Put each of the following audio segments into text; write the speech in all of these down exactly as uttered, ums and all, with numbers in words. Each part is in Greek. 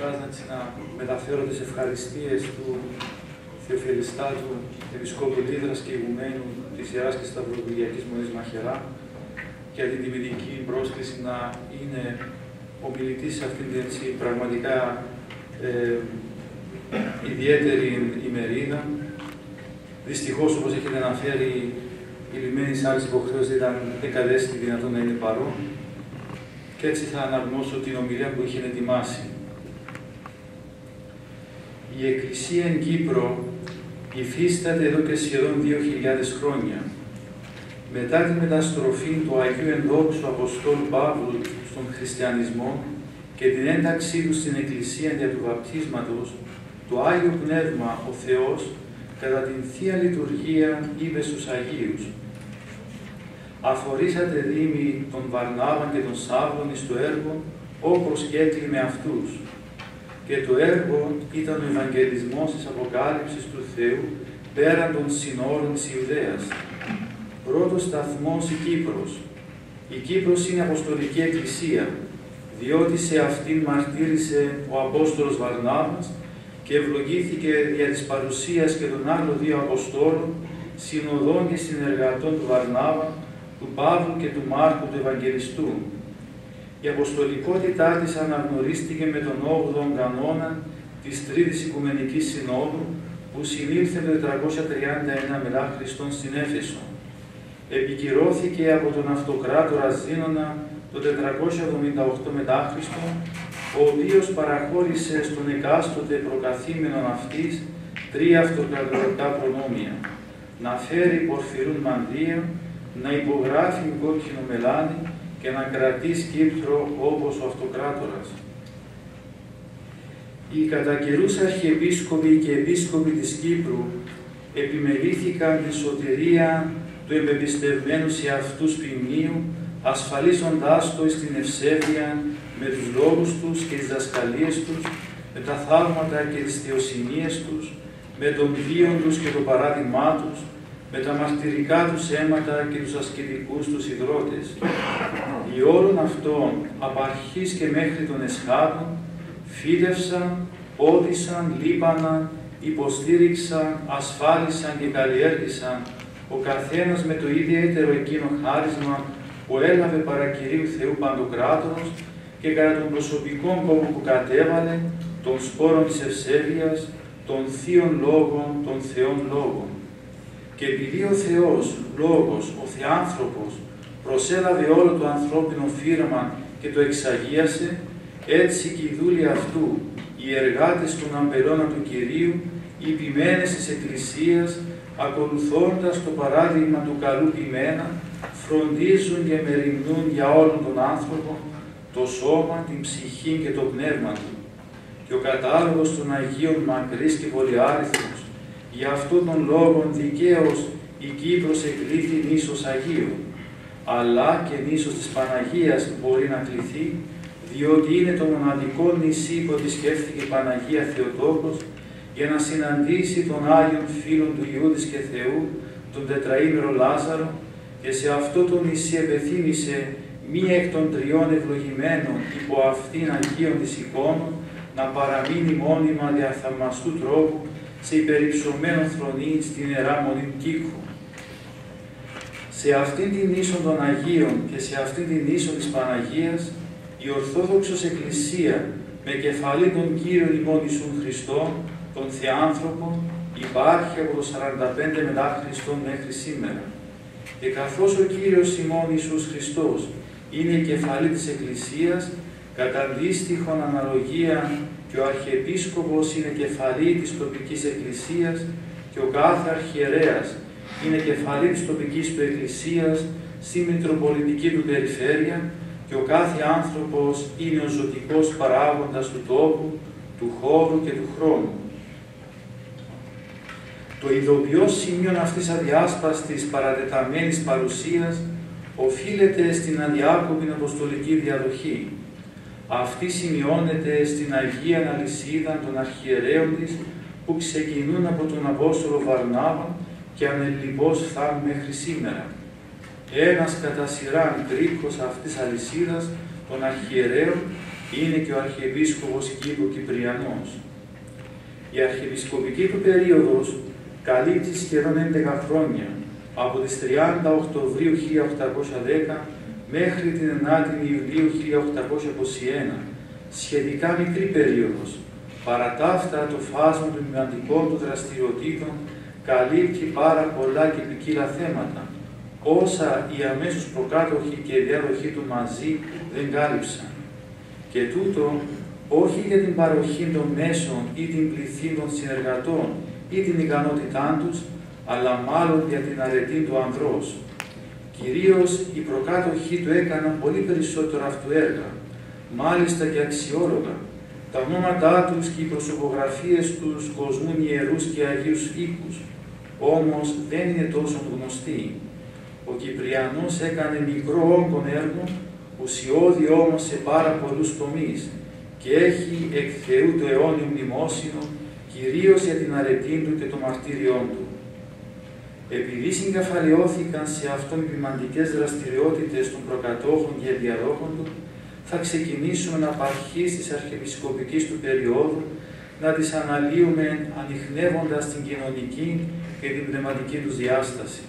καταρχάς να μεταφέρω τις ευχαριστίες του Θεοφιλιστάτου Επισκόπου Λίδρας και ηγουμένου της Ιεράς και Σταυροδουλιακής Μονής Μαχαιρά για την τιμητική πρόσκληση να είναι ομιλητής σε αυτήν την έτσι, πραγματικά ε, ιδιαίτερη ημερίδα. Δυστυχώς, όπως έχετε αναφέρει, η λιμένη άλλης υποχρέωσης ήταν εκατέστη δυνατόν να είναι παρόν και έτσι θα αναγνώσω την ομιλία που είχε ετοιμάσει. Η Εκκλησία εν Κύπρο υφίσταται εδώ και σχεδόν δύο χιλιάδες χρόνια. Μετά τη μεταστροφή του Αγίου Ενδόξου Αποστόλου Παύλου στον χριστιανισμό και την ένταξή του στην Εκκλησία δια του βαπτίσματος, το Άγιο Πνεύμα, ο Θεός, κατά την Θεία Λειτουργία είπε στους Αγίους: «Αφορήσατε δήμοι των Βαρνάβαν και των Σάββων εις το έργο, όπως και έκλειμε αυτούς». Και το έργο ήταν ο Ευαγγελισμός της Αποκάλυψης του Θεού πέραν των συνόρων της Ιουδαίας. Πρώτος σταθμός η Κύπρος. Η Κύπρος είναι Αποστολική Εκκλησία, διότι σε αυτήν μαρτύρησε ο Απόστολος Βαρνάβας και ευλογήθηκε δια της παρουσίας και των άλλων δύο Αποστόλων, συνοδών και συνεργατών του Βαρνάβα, του Παύλου και του Μάρκου του Ευαγγελιστού. Η αποστολικότητά της αναγνωρίστηκε με τον όγδοο κανόνα της Τρίτης Οικουμενικής Συνόδου, που συνήλθε το τετρακόσια τριάντα ένα μετά Χριστόν στην Έφεσο. Επικυρώθηκε από τον Αυτοκράτορα Ζήνωνα το τετρακόσια εβδομήντα οκτώ μετά Χριστόν, ο οποίος παραχώρησε στον εκάστοτε προκαθήμενον αυτής τρία αυτοκρατορικά προνόμια: να φέρει πορφυρούν μανδύα, να υπογράφει κόκκινο μελάνι και να κρατεί σκύπτρο όπως ο Αυτοκράτορας. Οι κατά καιρούς αρχιεπίσκοποι και επίσκοποι της Κύπρου επιμελήθηκαν τη σωτηρία του εμπεπιστευμένου σε αυτούς ποιμνίου, ασφαλίζοντάς το στην ευσέβεια με τους λόγους τους και τις δασκαλίες τους, με τα θαύματα και τις θεοσυνίες τους, με τον βίον τους και το παράδειγμά τους, με τα μαρτυρικά τους αίματα και τους ασκητικούς τους ιδρώτες. Οι όλων αυτών, απ' αρχής και μέχρι των εσχάτων, φύτευσαν, όδησαν, λείπαναν, υποστήριξαν, ασφάλισαν και καλλιέργησαν, ο καθένας με το ιδιαίτερο εκείνο χάρισμα που έλαβε παρά Κυρίου Θεού Παντοκράτορος και κατά τον προσωπικό κόπο που κατέβαλε, των σπόρων της ευσέβειας, των θείων λόγων, των Θεών λόγων. Και επειδή ο Θεός, Λόγος, ο Θεάνθρωπος, προσέλαβε όλο το ανθρώπινο φύρμα και το εξαγίασε, έτσι και οι δούλοι αυτού, οι εργάτες των αμπελώνα του Κυρίου, οι ποιμένες της Εκκλησίας, ακολουθώντας το παράδειγμα του καλού ποιμένα, φροντίζουν και μεριμνούν για όλον τον άνθρωπο, το σώμα, την ψυχή και το πνεύμα του. Και ο κατάλογος των Αγίων μακρύς και πολυάριθμος, για αυτόν τον λόγο δικαίως η Κύπρος εκλήθη νήσος Αγίου, αλλά και νήσος της Παναγίας μπορεί να κληθεί, διότι είναι το μοναδικό νησί που επισκέφθηκε η Παναγία Θεοτόκος για να συναντήσει τον Άγιον Φίλον του Ιούδης και Θεού, τον τετραήμερο Λάζαρο, και σε αυτό το νησί επεθύμησε μία εκ των τριών ευλογημένων υπό αυτήν Αγίων της εικόνων να παραμείνει μόνιμα δια θαυμαστού τρόπου σε υπερυψωμένο θρονί στην Ιερά Μονή Κύκου. Σε αυτήν την ίσο των Αγίων και σε αυτήν την ίσο της Παναγίας, η Ορθόδοξος Εκκλησία με κεφαλή τον Κύριο ημών Ιησούν Χριστόν, τον Θεάνθρωπον, υπάρχει από το σαράντα πέντε μετά Χριστόν μέχρι σήμερα. Και καθώς ο Κύριος ημών Ιησούς Χριστός είναι η κεφαλή της Εκκλησίας, κατά αντίστοιχον αναλογία και ο Αρχιεπίσκοπος είναι κεφαλή της τοπικής εκκλησίας και ο κάθε αρχιερέας είναι κεφαλή της τοπικής του εκκλησίας στη μητροπολιτική του περιφέρεια και ο κάθε άνθρωπος είναι ο ζωτικός παράγοντας του τόπου, του χώρου και του χρόνου. Το ειδοποιώς σημείο αυτής αδιάσπαστης παρατεταμένης παρουσίας οφείλεται στην αδιάκοπη αποστολική διαδοχή. Αυτή σημειώνεται στην Αγία Αλυσίδα των αρχιερέων της, που ξεκινούν από τον Απόστολο Βαρνάβα και ανελιπώς φτάνουν μέχρι σήμερα. Ένας κατά σειράν κρίκος αυτής αλυσίδας των αρχιερέων είναι και ο Αρχιεπίσκοπος Κύπρου Κυπριανός. Η αρχιεπισκοπική του περίοδος καλύπτει σχεδόν έντεκα χρόνια, από τις τριάντα Οκτωβρίου χίλια οκτακόσια δέκα μέχρι την ενάτη Ιουλίου χίλια οκτακόσια είκοσι ένα, σχετικά μικρή περίοδος. Παρά τα αυτά, το φάσμα των μηναντικών του δραστηριοτήτων καλύπτει πάρα πολλά και ποικίλα θέματα, όσα οι αμέσως προκάτοχοι και οι διάδοχοί του μαζί δεν κάλυψαν. Και τούτο όχι για την παροχή των μέσων ή την πληθή των συνεργατών ή την ικανότητά τους, αλλά μάλλον για την αρετή του ανδρός. Κυρίως οι προκάτοχοι του έκαναν πολύ περισσότερο αυτού έργα, μάλιστα και αξιόλογα. Τα ονόματά τους και οι προσωπογραφίες τους κοσμούν ιερούς και αγίους οίκους, όμως δεν είναι τόσο γνωστοί. Ο Κυπριανός έκανε μικρό όγκον έργο, ουσιώδη όμως σε πάρα πολλούς τομείς και έχει εκ Θεού το αιώνιο μνημόσυνο, κυρίως για την αρετή του και το μαρτύριόν του. Επειδή συγκεφαλαιώθηκαν σε αυτόν οι ποιμαντικές δραστηριότητες των προκατόχων και διαδόχων του, θα ξεκινήσουμε να αρχής της αρχιεπισκοπικής του περίοδου να τις αναλύουμε ανιχνεύοντας την κοινωνική και την πνευματική τους διάσταση.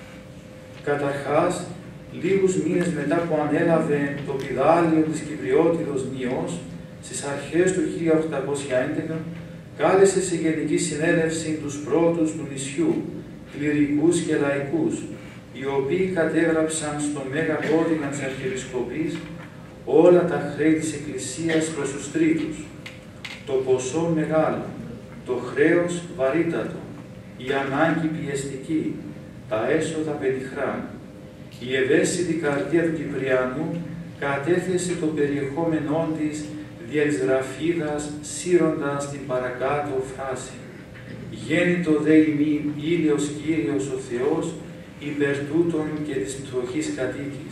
Καταρχάς, λίγους μήνες μετά που ανέλαβε το πηδάλιο της Κυπριότητος Νιός, στις αρχές του χίλια οκτακόσια έντεκα, κάλεσε σε γενική συνέλευση τους πρώτους του νησιού, κληρικούς και λαϊκούς, οι οποίοι κατέγραψαν στο Μέγα Κώδικα της Αρχιεπισκοπής όλα τα χρέη της Εκκλησίας προς τους τρίτους. Το ποσό μεγάλο, το χρέος βαρύτατο, η ανάγκη πιεστική, τα έσοδα πενιχρά. Η ευαίσθητη καρδία του Κυπριανού κατέθεσε το περιεχόμενό της δια της γραφίδας, σύροντας την παρακάτω φράση «Γέννητο δε ημίν ήλιος Κύριος ο Θεός, υπερ τούτων και της πτωχής κατοίκης».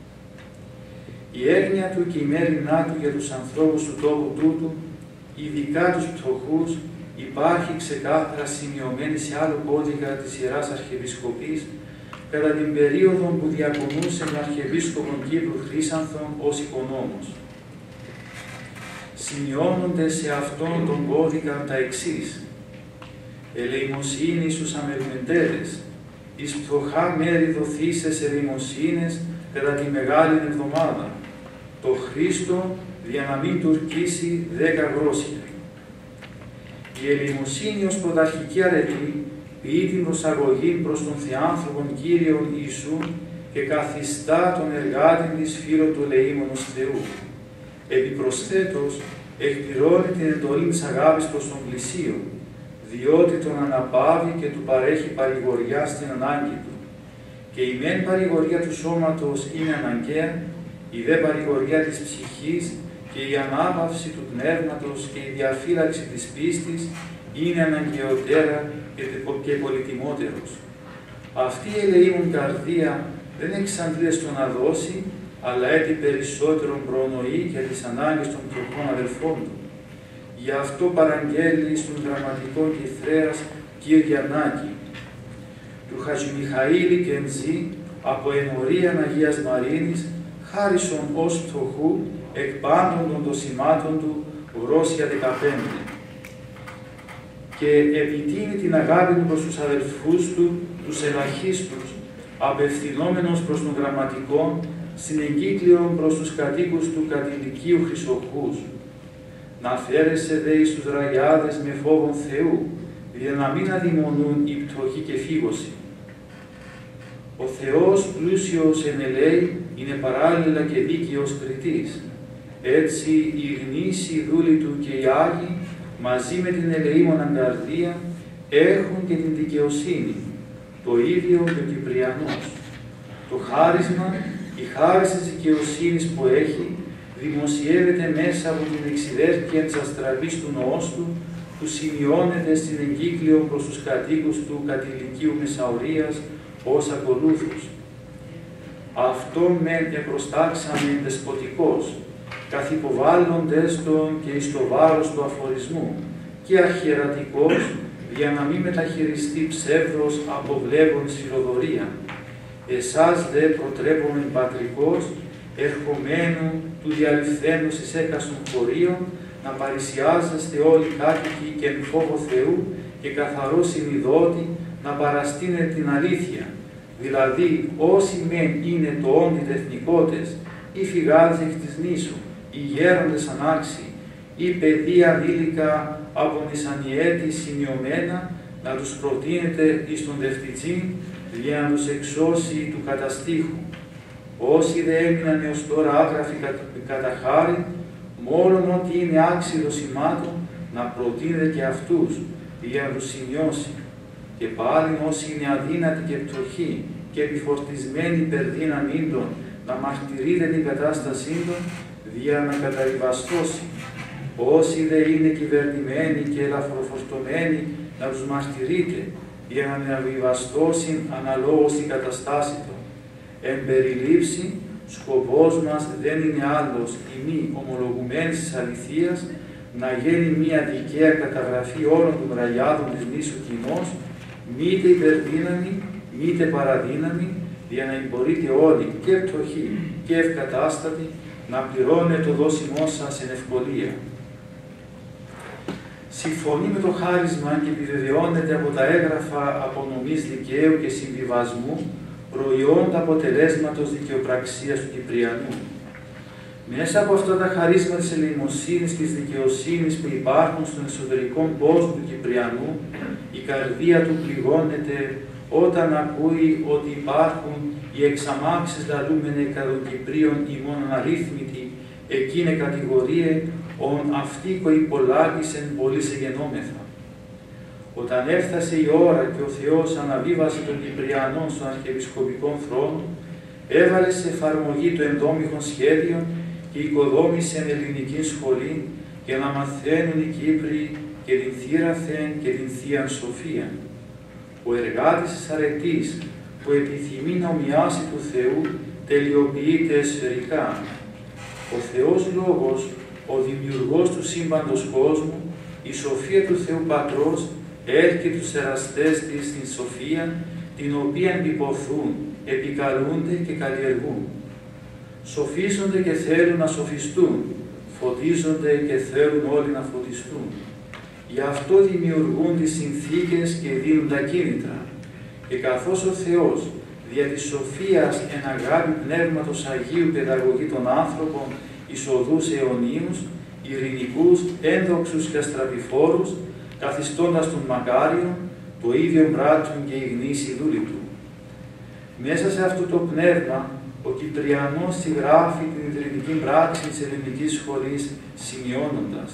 Η έγνοια του και η μέρημνά του για τους ανθρώπους του τόπου τούτου, ειδικά τους πτωχούς, υπάρχει ξεκάθαρα σημειωμένη σε άλλο κώδικα της Ιεράς Αρχιεπισκοπής κατά την περίοδο που διακονούσε τον Αρχιεπίσκοπο Κύπρου Χρύσανθον ως οικονόμος. Σημειώνονται σε αυτόν τον κώδικα τα εξής: «Ελεημοσύνη στους αμεριμεντέρες, εις πτωχά μέρη δοθήσες ελεημοσύνες κατά τη Μεγάλη Εβδομάδα, το Χρήστο για να μην τουρκίσει δέκα γρόσια». Η ελεημοσύνη ως πρωταρχική αρετή ποιεί την προσαγωγή προς τον Θεάνθρωπον Κύριον Ιησού και καθιστά τον εργάτη της φίλο του ελεήμονος Θεού. Επιπροσθέτως, εκπληρώνει την εντολή της αγάπης προς τον πλησίο, διότι τον αναπαύει και του παρέχει παρηγοριά στην ανάγκη του. Και η μεν παρηγοριά του σώματος είναι αναγκαία, η δε παρηγοριά της ψυχής και η ανάπαυση του πνεύματος και η διαφύλαξη της πίστης είναι αναγκαιότερα και πολυτιμότερος. Αυτή η ελεήμων καρδία δεν εξαντλείται στο να δώσει, αλλά έτσι περισσότερο προνοεί για τις ανάγκες των πτωχών αδελφών του. Γι' αυτό παραγγέλει στον δραματικό Κιθρέας Κυριανάκη, του Χατζημιχαήλη Κεντζή από ενωρίαν Αγίας Μαρίνης, χάρισον ως πτωχού εκ πάντων των δοσημάτων του Γρόσια δεκαπέντε. Και επιτείνει την αγάπη του προς τους αδελφούς του, τους ελαχίστους, απευθυνόμενος προς τον γραμματικό, στην εγκύκλιο προς τους κατοίκους του κατηλικίου Χρυσοχούς. Να φέρεσαι δε εις τους ραγιάδες με φόβον Θεού, για να μην αδειμονούν οι πτωχοί και φύγωση. Ο Θεός πλούσιος εν ελέη είναι παράλληλα και δίκαιος κριτής. Έτσι οι γνήσιοι δούλοι του και οι Άγιοι, μαζί με την ελεήμονα καρδία, έχουν και την δικαιοσύνη, το ίδιο και ο Κυπριανός. Το χάρισμα, η χάρις της δικαιοσύνης που έχει, δημοσιεύεται μέσα από την εξιδέρκεια της αστραπής του νοός του, που σημειώνεται στην εγκύκλιο προς τους κατοίκους του κατηλικίου Μεσαωρίας ως ακολούθους. Αυτόν μεν επροστάξαμε δεσποτικός, καθυποβάλλοντες τον και εις το βάρος του αφορισμού, και αρχιερατικός, για να μην μεταχειριστεί ψεύδος αποβλέπων σφυροδορία. Εσάς δε προτρέπομεν πατρικός, ερχομένου του διαλυφθέντος εις έκαστον χωρίων, να παρησιάζεστε όλοι κάτοικοι και εν φόβο Θεού και καθαρό συνειδώτη, να παραστήνετε την αλήθεια. Δηλαδή, όσοι μεν είναι το όντι τεθνικότες, ή φυγάδες εκ της νήσου, ή γέροντες ανάξιοι, ή παιδεία δίλικα από νησανιέτη σημειωμένα, να τους προτείνετε εις τον δευτιτσίν, για να τους εξώσει του καταστήχου. Όσοι δε έμειναν έως τώρα άγραφοι κατά χάρη, μόνον ότι είναι άξιδο σημάτων, να προτείνετε και αυτούς, για να τους σημειώσει. Και πάλι όσοι είναι αδύνατοι και πτωχοί και επιφορτισμένοι υπερδύναμήν των, να μαρτυρείτε την κατάστασή των, για να καταβιβαστώσει. Όσοι δε είναι κυβερνημένοι και ελαφροφορτωμένοι, να τους μαρτυρείτε, για να διαβιβαστώσουν αναλόγως την καταστάση των. Εν περιλήψη, σκοπός μας δεν είναι άλλος η μη ομολογουμένης της αληθείας, να γίνει μία δικαία καταγραφή όλων των ραγιάδων της νήσου κοινός, μήτε υπερδύναμη, μήτε παραδύναμη, για να μπορείτε όλοι και πτωχοί και ευκατάστατοι να πληρώνετε το δόσιμό σας εν ευκολία. Συμφωνεί με το χάρισμα και επιβεβαιώνεται από τα έγγραφα απονομής δικαίου και συμβιβασμού προϊόντα αποτελέσματος δικαιοπραξίας του Κυπριανού. Μέσα από αυτά τα χαρίσματα της ελεημοσύνης και της δικαιοσύνης που υπάρχουν στον εσωτερικό κόσμο του Κυπριανού, η καρδία του πληγώνεται όταν ακούει ότι υπάρχουν οι εξαμάξεις λαλούμενοι κατά των Κυπρίων ημών αναρρύθμιτοι, εκείνε κατηγορίε, ον αυτοίκο υπολάγησεν πολλής εγενόμεθα. Όταν έφτασε η ώρα και ο Θεός αναβίβασε τον Κυπριανό στον αρχιεπισκοπικό θρόνο, έβαλε σε εφαρμογή το ενδόμηχον σχέδιο και οικοδόμησε ελληνική σχολή για να μαθαίνουν οι Κύπροι και την θύραθεν και την Θείαν Σοφία. Ο εργάτης της αρετής που επιθυμεί να ομοιάσει του Θεού τελειοποιείται εσωτερικά. Ο Θεός Λόγος, ο δημιουργός του σύμπαντος κόσμου, η σοφία του Θεού Πατρός, έρχεται τους εραστές της στην σοφία, την οποία επιποθούν, επικαλούνται και καλλιεργούν. Σοφίζονται και θέλουν να σοφιστούν, φωτίζονται και θέλουν όλοι να φωτιστούν. Γι' αυτό δημιουργούν τις συνθήκες και δίνουν τα κίνητρα. Και καθώς ο Θεός δια της σοφίας εν αγάπη πνεύματος Αγίου παιδαγωγεί των άνθρωπων εις οδούς αιωνίους, ειρηνικούς, ένδοξους και αστραπηφόρους, καθιστώντας τον μακάριον, το ίδιο πράττουν και οι γνήσιοι δούλοι του. Μέσα σε αυτό το πνεύμα, ο Κυπριανός συγγράφει την ιδρυτική πράξη της ελληνικής σχολής, σημειώνοντας: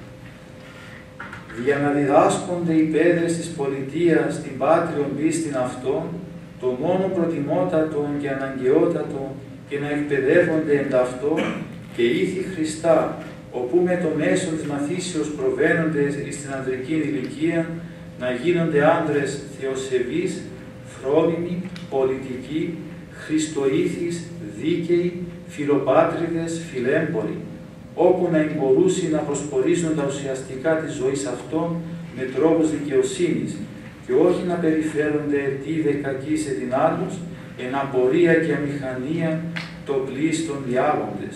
«Για να διδάσκονται οι πέδρες της πολιτείας την πάτριον πίστην αυτών, το μόνο προτιμότατο και αναγκαιότατο και να εκπαιδεύονται εν ταυτό και ήθη Χριστά, όπου με το μέσο της μαθήσεως προβαίνονται στην ανδρική ηλικία, να γίνονται άντρες θεοσεβείς, φρόνιμοι, πολιτικοί, χριστοήθεις, δίκαιοι, φιλοπάτριδες, φιλέμποροι, όπου να εμπορούσουν να προσπορίζουν τα ουσιαστικά της ζωής αυτών με τρόπους δικαιοσύνης και όχι να περιφέρονται τι δε κακοί σε την άλλους, εν απορία και αμηχανία το πλήστον διάγοντες.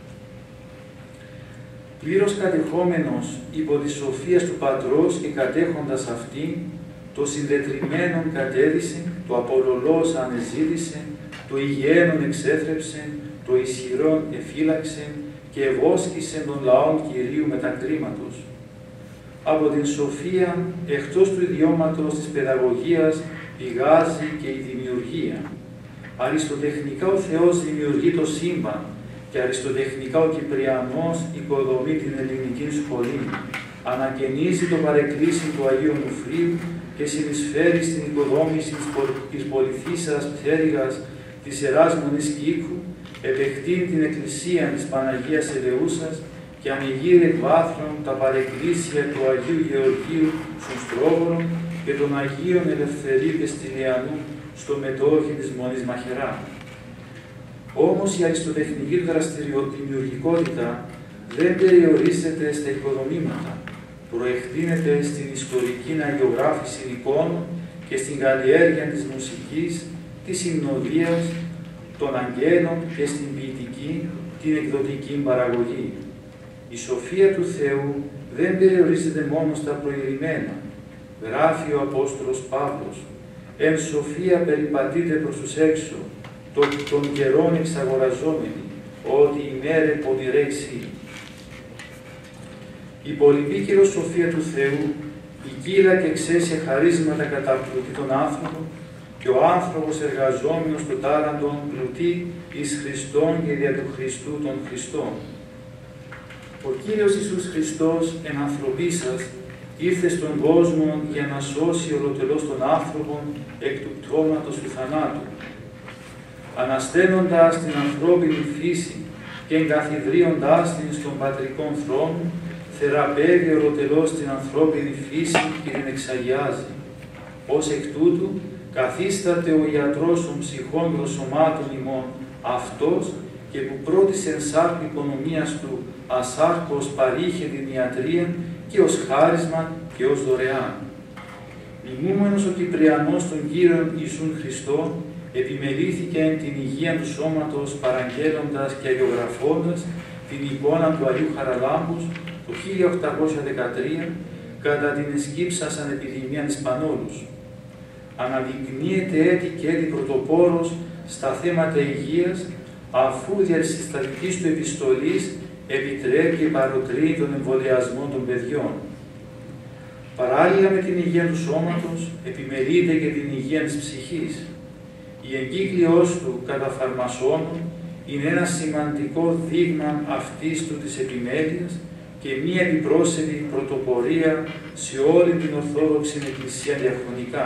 Πλήρως κατεχόμενος υπό τη σοφία του Πατρός και κατέχοντας αυτήν, το συντετριμένον κατέδυσε, το απολωλός ανεζήτησε, το υγιένον εξέθρεψε, το ισχυρόν εφύλαξε και ευόσκησε των λαών Κυρίου με τα κρίματος. Από την σοφία, εκτός του ιδιώματος της παιδαγωγίας, πηγάζει και η δημιουργία. Αριστοτεχνικά ο Θεός δημιουργεί το σύμπαν και αριστοτεχνικά ο Κυπριανός οικοδομεί την ελληνική σχολή, ανακαινίζει το παρεκκλήσιν του Αγίου Νουφρίου και συνεισφέρει στην οικοδόμηση της πολυθήσας πτέρυγας της Ιεράς Μονής Κίκου, επεκτείνει την Εκκλησία της Παναγίας Ελεούσας και ανοιγεί εκ βάθρων τα παρεκκλήσια του Αγίου Γεωργίου στον Στρόβορο και των Αγίων Ελευθερίου και Στυλιανού στο μετόχι της Μονής Μαχαιρά. Όμως η αριστοτεχνική του δραστηριοδημιουργικότητα δεν περιορίζεται στα οικοδομήματα, προεκτείνεται στην ιστορική αγιογράφηση εικόνων και στην καλλιέργεια της μουσικής, της υμνοδίας, των αγγέλων και στην ποιητική, την εκδοτική παραγωγή. Η σοφία του Θεού δεν περιορίζεται μόνο στα προειρημένα. Γράφει ο Απόστολος Παύλος, «Εν σοφία περιπατείτε προς τους έξω, το, των καιρών εξαγοραζόμενοι, ότι η μέρε πονηρέξει». Η πολυπίκυρο σοφία του Θεού ποικίλα και εξαίσια χαρίσματα καταπλουτεί τον άνθρωπο και ο άνθρωπος εργαζόμενος στο τάλαντον πλουτεί εις Χριστόν και δια του Χριστού των Χριστών. Ο Κύριος Ιησούς Χριστός εν ανθρωπίσας ήρθε στον κόσμο για να σώσει ολοτελώς τον άνθρωπο εκ του πτώματος του θανάτου. Ανασταίνοντας την ανθρώπινη φύση και εγκαθιδρύοντάς την στον πατρικόν θρόνο, θεραπεύει ολοτελώς την ανθρώπινη φύση και την εξαγιάζει. Ως εκ τούτου, καθίσταται ο ιατρός των ψυχών και των σωμάτων ημών αυτός και που πρώτης εν σάρκ οικονομίας του ασάρκος παρήχε την ιατρία και ως χάρισμα και ως δωρεάν. Μιμούμενος ο Κυπριανός των Κύριων Ιησούν Χριστό, επιμελήθηκε εν την υγεία του σώματος παραγγέλλοντας και αγιογραφώντας την εικόνα του Αγίου Χαραλάμπους το χίλια οκτακόσια δεκατρία κατά την εσκύψασαν επιδημία της Πανόλους. Αναδεικνύεται έτη και έτη πρωτοπόρος στα θέματα υγείας, αφού δια της συστατικής του επιστολής επιτρέπει και παροτρύνει τον εμβολιασμό των παιδιών. Παράλληλα με την υγεία του σώματος, επιμελείται και την υγεία της ψυχής. Η εγκύκλειος του κατά φαρμασόνων είναι ένα σημαντικό δείγμα αυτής του της επιμέλειας και μία επιπρόσθετη πρωτοπορία σε όλη την Ορθόδοξη Εκκλησία διαχρονικά.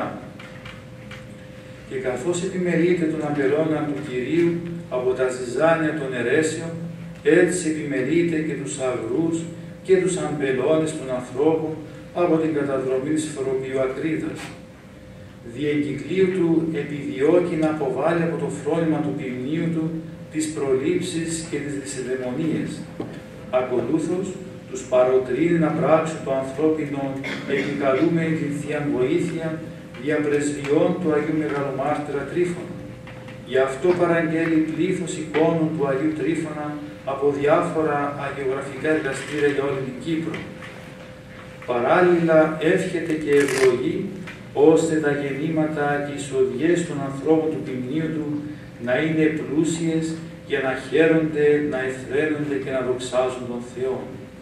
Και καθώς επιμελείται τον αμπελώνα του Κυρίου από τα ζυζάνια των αιρέσεων, έτσι επιμελείται και τους αγρούς και τους αμπελώνες των ανθρώπων από την καταδρομή της φοροποιού ακρίδας. Δι' εγκυκλίου του επιδιώκει να αποβάλει από το φρόνημα του ποιμνίου του τις προλήψεις και τις δυσεδαιμονίες. Ακολούθως, τους παροτρύνει να πράξουν το ανθρώπινο επικαλούμενη την Θεία Βοήθεια δια πρεσβειών του Αγίου Μεγαλομάρτυρα Τρίφωνα. Γι' αυτό παραγγέλει πλήθος εικόνων του Αγίου Τρίφωνα από διάφορα αγιογραφικά εργαστήρια για όλη την Κύπρο. Παράλληλα εύχεται και ευλογεί ώστε τα γεννήματα και οι εισοδιές των ανθρώπων του ποιμνίου του να είναι πλούσιες για να χαίρονται, να εθραίνονται και να δοξάζουν τον Θεό.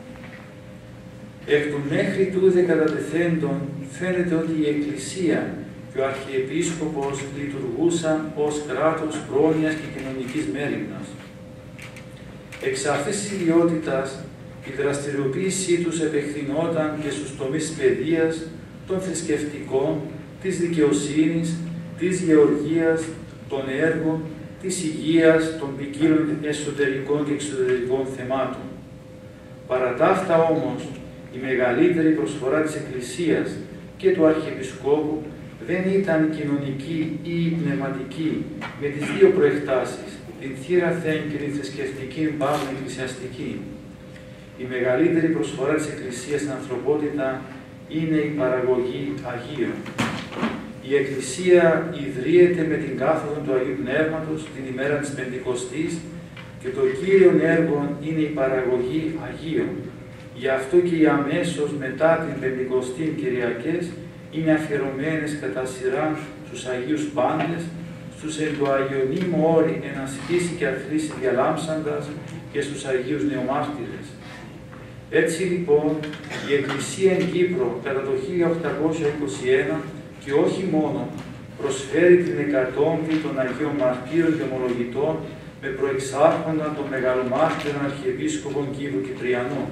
Εκ του μέχρι τούδε κατατεθέντων φαίνεται ότι η Εκκλησία και ο Αρχιεπίσκοπος λειτουργούσαν ως κράτος πρόνοιας και κοινωνικής μέριμνας. Εξ αυτής της ιδιότητας, η δραστηριοποίησή τους επεκτηνόταν και στους τομείς της παιδείας, των θρησκευτικών, της δικαιοσύνης, της γεωργίας, των έργων, της υγείας, των ποικίλων εσωτερικών και εξωτερικών θεμάτων. Παρά τα αυτά όμως, η μεγαλύτερη προσφορά της Εκκλησίας και του Αρχιεπισκόπου δεν ήταν κοινωνική ή πνευματική, με τις δύο προεκτάσεις, την θύραθεν και την θρησκευτική παύλα εκκλησιαστική. Η μεγαλύτερη προσφορά της Εκκλησίας στην ανθρωπότητα είναι η παραγωγή Αγίων. Η Εκκλησία ιδρύεται με την κάθοδο του Αγίου Πνεύματος την ημέρα της Πεντηκοστής και το κύριον έργο είναι η παραγωγή Αγίων. Γι' αυτό και οι αμέσως μετά την Πεντηκοστή Κυριακές είναι αφιερωμένες κατά σειρά στους Αγίους Πάντες, στους εν το Αγιονίμο όρη ενασπίσει και αθλήσει διαλάμψαντας και στους Αγίους Νεομάρτυρες. Έτσι λοιπόν, η Εκκλησία εν Κύπρο κατά το χίλια οκτακόσια είκοσι ένα και όχι μόνο προσφέρει την εκατόμπη των Αγίων Μαρτύρων και Ομολογητών με προεξάρχοντα των μεγαλομάρτυρων Αρχιεπίσκοπων Κύπρου Κυπριανών.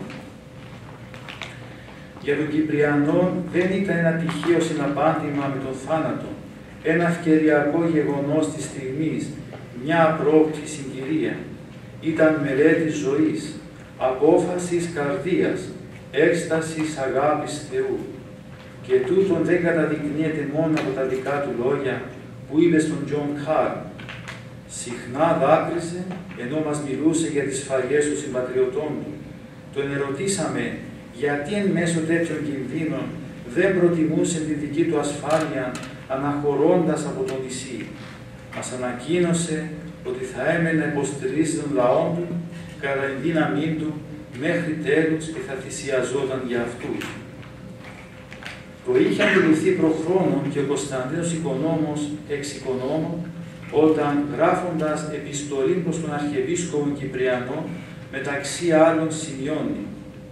Για τον Κυπριανό δεν ήταν ένα τυχαίο συναπάντημα με τον θάνατο, ένα ευκαιριακό γεγονός της στιγμής, μια απρόοπτη συγκυρία. Ήταν μελέτη ζωής, απόφασης καρδίας, έκστασης αγάπης Θεού. Και τούτον δεν καταδεικνύεται μόνο από τα δικά του λόγια που είπε στον Τζον Καρ. Συχνά δάκρυσε, ενώ μας μιλούσε για τις σφαγές των συμπατριωτών του. Τον ερωτήσαμε γιατί εν μέσω τέτοιων κινδύνων δεν προτιμούσε τη δική του ασφάλεια αναχωρώντας από το νησί. Μας ανακοίνωσε ότι θα έμενε υποστηρίζει τον λαό του, κατά την δύναμή του μέχρι τέλους και θα θυσιαζόταν για αυτούς. Το είχε αντιληφθεί προχρόνων και ο Κωνσταντίνος Οικονόμος εξ Οικονόμων, όταν γράφοντας επιστολή προς τον Αρχιεπίσκοπο Κυπριανό, μεταξύ άλλων σημειώνει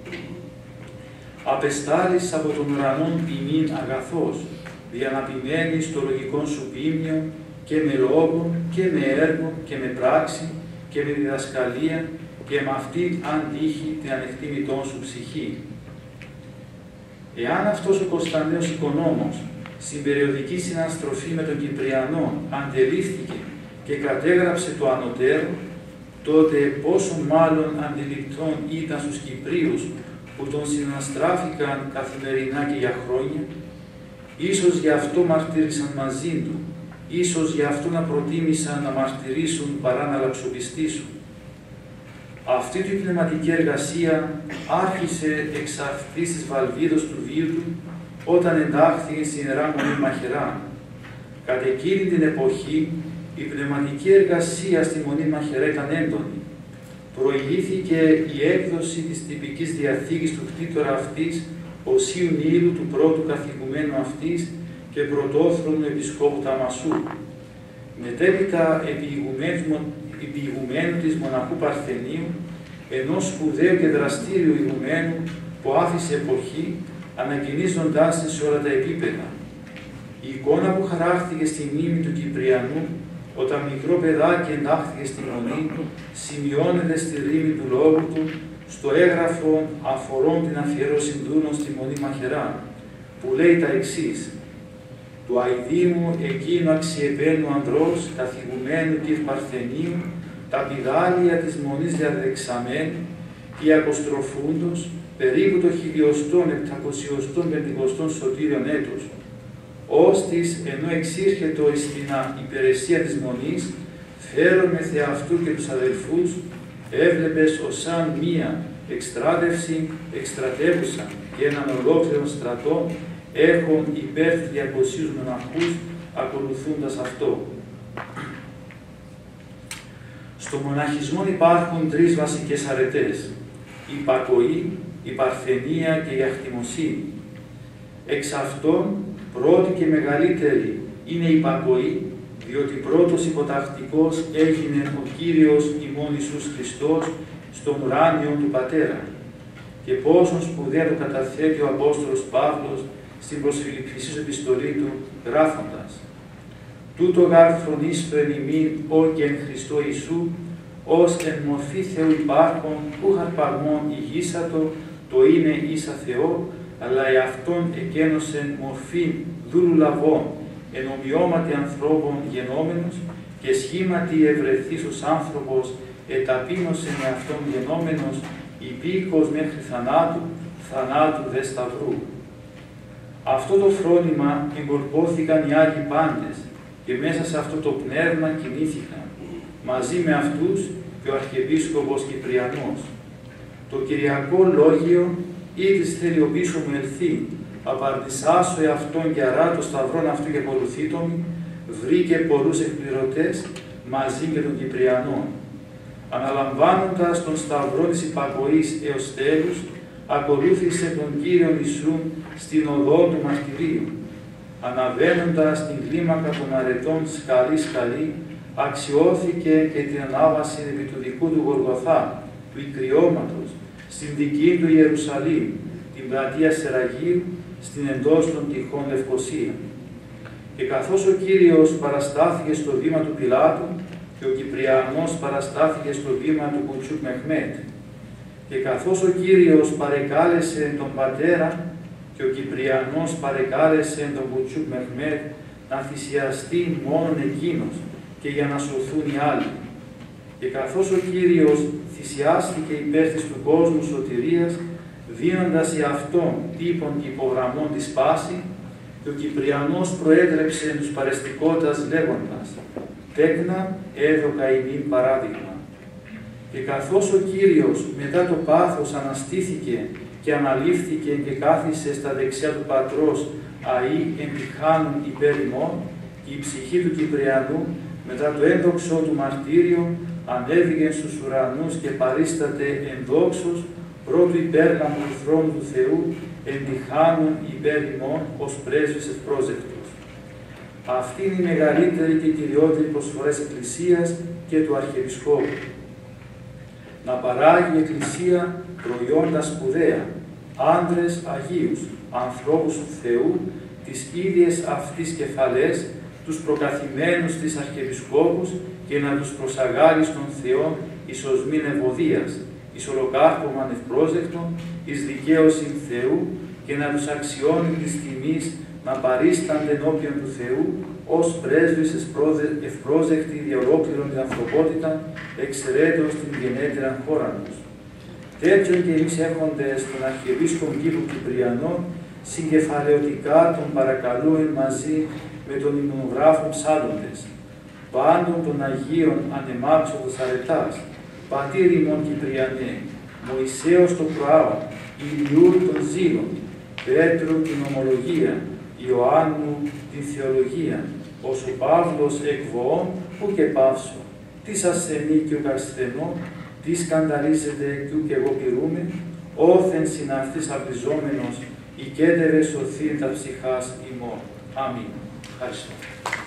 «Απεστάλεις από τον ουρανόν ποιμήν αγαθός, διαναπημένης στο λογικό σου ποίμνιο και με λόγο και με έργο και με πράξη και με διδασκαλία και με αυτή αν τύχει την ανεκτήμητό σου ψυχή». Εάν αυτός ο Κωνσταντίνος Οικονόμος στην περιοδική συναστροφή με τον Κυπριανό αντελήφθηκε και κατέγραψε το ανωτέρω, τότε πόσο μάλλον αντιληπτόν ήταν στους Κυπρίους που τον συναστράφηκαν καθημερινά και για χρόνια. Ίσως γι' αυτό μαρτύρησαν μαζί του, ίσως γι' αυτό να προτίμησαν να μαρτυρήσουν παρά να λαψοπιστήσουν. Αυτή η πνευματική εργασία άρχισε εξ αυτής της βαλβίδος του βίου του, όταν εντάχθηκε στην Ιερά Μονή Μαχαιρά. Κατ' εκείνη την εποχή, η πνευματική εργασία στη Μονή Μαχαιρά ήταν έντονη. Προηγήθηκε η έκδοση της τυπικής διαθήκης του κτήτορα αυτής, Οσίου Νείλου, του πρώτου καθηγουμένου αυτής και πρωτόθρονου επισκόπου Ταμασού. Μετέπειτα επί ηγουμένου της μοναχού Παρθενίου, ενός σπουδαίου και δραστήριου ηγουμένου που άφησε εποχή, ανακοινίζοντάς τη σε όλα τα επίπεδα. Η εικόνα που χαράχθηκε στη μνήμη του Κυπριανού, όταν μικρό παιδάκι εντάχθηκε στη μονή του, σημειώνεται στη ρήμη του λόγου του, στο έγγραφο αφορών την αφιέρωση δούνων στη Μονή Μαχαιρά, που λέει τα εξής: «Του αηδήμου εκείνου αξιεπένου ανδρός, καθηγουμένου κ. Παρθενίου, τα πηδάλια της Μονής διαδεξαμένου και αποστροφούντος, περίπου το χιλιοστόν επτακοσιοστόν πεντηκοστόν σωτήριον έτος, ώστις ενώ εξήρχετο εις την υπηρεσία της Μονής, φέρον με θεαυτού και τους αδελφούς, έβλεπες ως σαν μία εκστράτευση εκστρατεύουσα και έναν ολόκληρο στρατό, έχουν υπέρ διακοσίους μοναχούς ακολουθούντας αυτό». Στο μοναχισμό υπάρχουν τρεις βασικές αρετές: η υπακοή, η παρθενία και η αχτιμοσύνη. Εξ αυτών, πρώτη και μεγαλύτερη είναι η υπακοή, διότι πρώτος υποτακτικός έγινε ο Κύριος ημών Ιησούς Χριστός στον ουράνιο του Πατέρα. Και πόσον σπουδαία το καταθέτει ο Απόστολος Παύλος στην προς Φιλιππισίους επιστολή του, γράφοντας «Τούτο γάρ φρονίσφρεν ημίν, ω και εν Χριστώ Ιησού, ως εν μορφή Θεού υπάρχον, ου χαρπαγμόν ηγήσατο, το είναι ίσα Θεό, αλλά εαυτόν εκένωσεν μορφή δούλου λαβών, εν ομοιώματι ανθρώπων γενόμενος, και σχήματι ευρεθείς ως άνθρωπος, εταπείνωσεν εαυτόν γενόμενος, υπήκος μέχρι θανάτου, θανάτου δε σταυρού». Αυτό το φρόνημα εγκολπώθηκαν οι Άγιοι πάντες και μέσα σε αυτό το πνεύμα κινήθηκαν, μαζί με αυτούς και ο Αρχιεπίσκοπος Κυπριανός. Το Κυριακό Λόγιο «Ήτις θέλει ο πίσω μου ελθεί, απαρτισάσω εαυτόν και αρά το σταυρόν αυτού και ακολουθήτων», βρήκε πολλούς εκπληρωτές μαζί με τον Κυπριανό. Αναλαμβάνοντας τον σταυρό της υπακοής έως τέλους, ακολούθησε τον Κύριον Ιησού στην οδό του μαρτυρίου. Αναβαίνοντας την κλίμακα των αρετών σκαλή-σκαλή, αξιώθηκε και την ανάβαση επί του δικού του Γολγοθά, του Ικριώματος, στην δική του Ιερουσαλήμ, την πλατεία Σεραγίου, στην εντός των τυχών Λευκοσία. Και καθώς ο Κύριος παραστάθηκε στο βήμα του Πιλάτου και ο Κυπριανός παραστάθηκε στο βήμα του Κουτσούκ Μεχμέτ, και καθώς ο Κύριος παρεκάλεσε τον πατέρα και ο Κυπριανός παρεκάλεσε τον Κουτσούκ Μεχμέτ να θυσιαστεί μόνον εκείνος και για να σωθούν οι άλλοι. Και καθώς ο Κύριος θυσιάστηκε υπέρ της του κόσμου σωτηρίας, δίνοντας για αυτόν τύπων και υπογραμμών τη σπάση, και ο Κυπριανός προέτρεψε τους παρεστικότας λέγοντας «Τέκνα έδωκα ημίν παράδειγμα». Και καθώς ο Κύριος μετά το πάθος αναστήθηκε και αναλήφθηκε και κάθισε στα δεξιά του Πατρός αΐ εμπιχάνουν υπέρ ημών, και η ψυχή του Κυπριανού μετά το ένδοξο του μαρτύριο ανέβηκε στους ουρανούς και παρίσταται εν δόξος, πρώτου υπέρλαμπου του θρόνου του Θεού, εντυχάνων υπέρ ημών ως πρέσβης ευπρόσδεκτος. Αυτή είναι η μεγαλύτερη και κυριότερη προσφορά της Εκκλησίας και του Αρχιεπισκόπου. Να παράγει η Εκκλησία προϊόντα σπουδαία, άντρες Αγίους, ανθρώπους του Θεού, τις ίδιες αυτής κεφαλές, τους προκαθημένους της Αρχιεπισκόπους και να τους προσαγάγει στον Θεό εις οσμήν ευωδίας, εις ολοκάρπωμαν ευπρόσδεκτον, εις δικαίωσιν Θεού και να τους αξιώνει της τιμής να παρίστανται ενώπιον του Θεού ως πρέσβεις ευπρόσδεκτοι δια ολόκληρον την ανθρωπότητα, εξαιρέτως την γενέτερα χώρα τους. Τέτοιον και εμείς έχοντες τον Αρχιεπίσκοπο Κύπρου Κυπριανών, συγκεφαλαιωτικά τον παρακαλούμε μαζί με τον υμνογράφο ψάλλοντες, πάντων των Αγίων ανεμάξοδος αρετάς, πατήρ ημών Κυπριανέ, Μωυσέως το προάον, Ηλιού των Ζήλων, Πέτρου την ομολογία, Ιωάννου την θεολογία, ως ο Παύλος εκβοών που και παύσω, τις ασθενή και ο κασθενό, τι σκανδαλίζεται κι ου και εγώ πειρούμε, όθεν συναυτής απριζόμενος, οικέτευε σωθεί τα ψυχάς ημών. Αμήν. Ευχαριστώ.